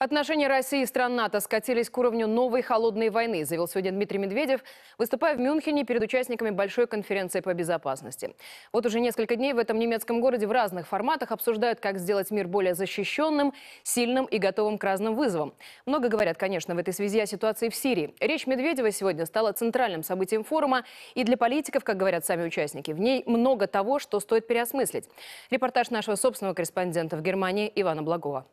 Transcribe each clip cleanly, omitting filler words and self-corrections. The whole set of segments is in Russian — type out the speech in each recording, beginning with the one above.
Отношения России и стран НАТО скатились к уровню новой холодной войны, заявил сегодня Дмитрий Медведев, выступая в Мюнхене перед участниками большой конференции по безопасности. Вот уже несколько дней в этом немецком городе в разных форматах обсуждают, как сделать мир более защищенным, сильным и готовым к разным вызовам. Много говорят, конечно, в этой связи о ситуации в Сирии. Речь Медведева сегодня стала центральным событием форума. И для политиков, как говорят сами участники, в ней много того, что стоит переосмыслить. Репортаж нашего собственного корреспондента в Германии Ивана Благова.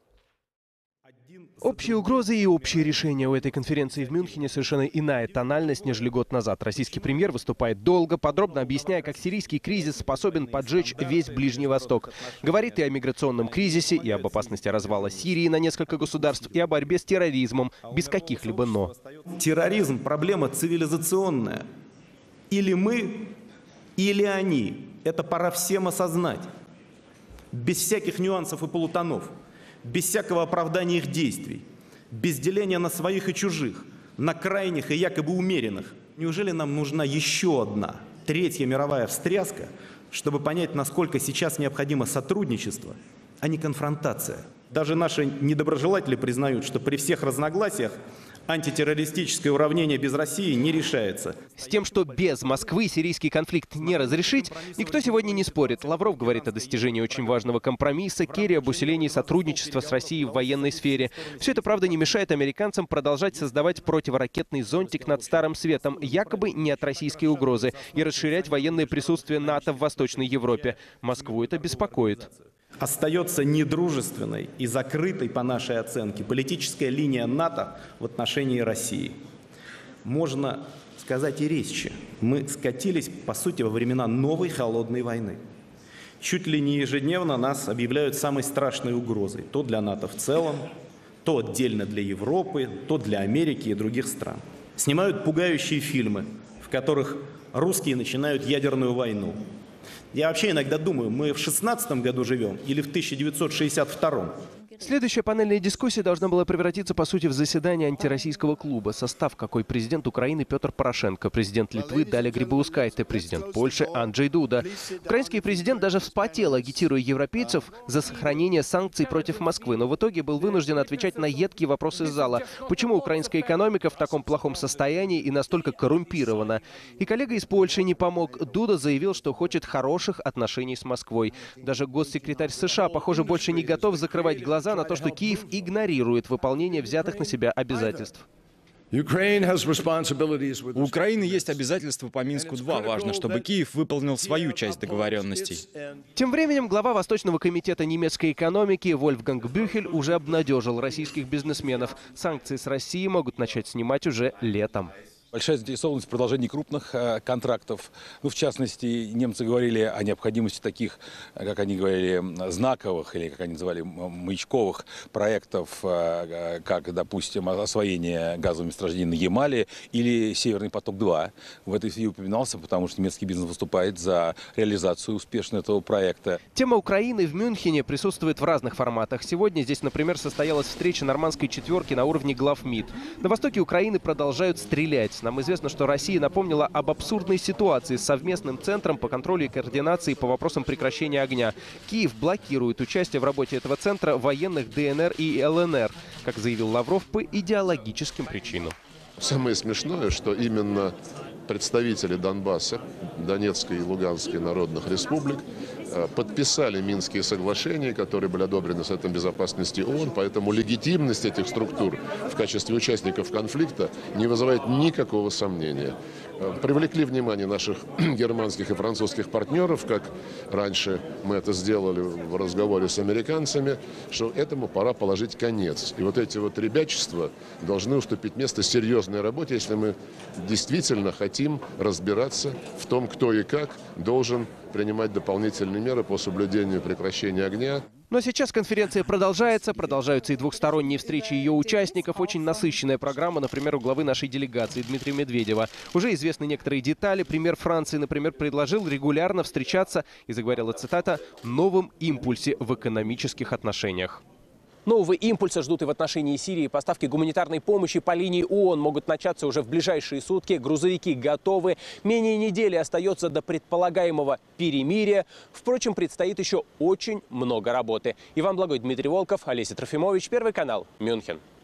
Общие угрозы и общие решения. У этой конференции в Мюнхене совершенно иная тональность, нежели год назад. Российский премьер выступает долго, подробно объясняя, как сирийский кризис способен поджечь весь Ближний Восток. Говорит и о миграционном кризисе, и об опасности развала Сирии на несколько государств, и о борьбе с терроризмом, без каких-либо «но». Терроризм – проблема цивилизационная. Или мы, или они. Это пора всем осознать. Без всяких нюансов и полутонов. Без всякого оправдания их действий, без деления на своих и чужих, на крайних и якобы умеренных. Неужели нам нужна еще одна, третья мировая встряска, чтобы понять, насколько сейчас необходимо сотрудничество, а не конфронтация? Даже наши недоброжелатели признают, что при всех разногласиях антитеррористическое уравнение без России не решается. С тем, что без Москвы сирийский конфликт не разрешить, никто сегодня не спорит. Лавров говорит о достижении очень важного компромисса, Керри об усилении сотрудничества с Россией в военной сфере. Все это, правда, не мешает американцам продолжать создавать противоракетный зонтик над Старым Светом, якобы не от российской угрозы, и расширять военное присутствие НАТО в Восточной Европе. Москву это беспокоит. Остается недружественной и закрытой, по нашей оценке, политическая линия НАТО в отношении России. Можно сказать и резче. Мы скатились, по сути, во времена новой холодной войны. Чуть ли не ежедневно нас объявляют самой страшной угрозой. То для НАТО в целом, то отдельно для Европы, то для Америки и других стран. Снимают пугающие фильмы, в которых русские начинают ядерную войну. Я вообще иногда думаю, мы в 16 году живем или в 1962-м. Следующая панельная дискуссия должна была превратиться, по сути, в заседание антироссийского клуба. Состав какой: президент Украины Петр Порошенко, президент Литвы Даля Грибаускайте, президент Польши Анджей Дуда. Украинский президент даже вспотел, агитируя европейцев за сохранение санкций против Москвы, но в итоге был вынужден отвечать на едкие вопросы из зала. Почему украинская экономика в таком плохом состоянии и настолько коррумпирована? И коллега из Польши не помог. Дуда заявил, что хочет хороших отношений с Москвой. Даже госсекретарь США, похоже, больше не готов закрывать глаза на то, что Киев игнорирует выполнение взятых на себя обязательств. У Украины есть обязательства по Минску-2. Важно, чтобы Киев выполнил свою часть договоренностей. Тем временем глава Восточного комитета немецкой экономики Вольфганг Бюхель уже обнадежил российских бизнесменов. Санкции с России могут начать снимать уже летом. Большая заинтересованность в продолжении крупных контрактов. Ну, в частности, немцы говорили о необходимости таких, как они говорили, знаковых, или, как они называли, маячковых проектов, как, допустим, освоение газовых месторождений на Ямале или Северный поток-2. В этой связи упоминался, потому что немецкий бизнес выступает за реализацию успешно этого проекта. Тема Украины в Мюнхене присутствует в разных форматах. Сегодня здесь, например, состоялась встреча нормандской четверки на уровне глав МИД. На востоке Украины продолжают стрелять. Нам известно, что Россия напомнила об абсурдной ситуации с совместным центром по контролю и координации по вопросам прекращения огня. Киев блокирует участие в работе этого центра военных ДНР и ЛНР, как заявил Лавров, по идеологическим причинам. Самое смешное, что именно представители Донбасса, Донецкой и Луганской народных республик подписали Минские соглашения, которые были одобрены Советом Безопасности ООН, поэтому легитимность этих структур в качестве участников конфликта не вызывает никакого сомнения. Привлекли внимание наших германских и французских партнеров, как раньше мы это сделали в разговоре с американцами, что этому пора положить конец. И вот эти вот ребячества должны уступить место серьезной работе, если мы действительно хотим разбираться в том, кто и как должен принимать дополнительные меры по соблюдению прекращения огня. Но сейчас конференция продолжается, продолжаются и двухсторонние встречи ее участников. Очень насыщенная программа, например, у главы нашей делегации Дмитрия Медведева. Уже известны некоторые детали. Премьер Франции, например, предложил регулярно встречаться, и заговорила цитата, «новом импульсе в экономических отношениях». Нового импульса ждут и в отношении Сирии. Поставки гуманитарной помощи по линии ООН могут начаться уже в ближайшие сутки. Грузовики готовы. Менее недели остается до предполагаемого перемирия. Впрочем, предстоит еще очень много работы. Иван Благой, Дмитрий Волков, Олеся Трофимович, Первый канал, Мюнхен.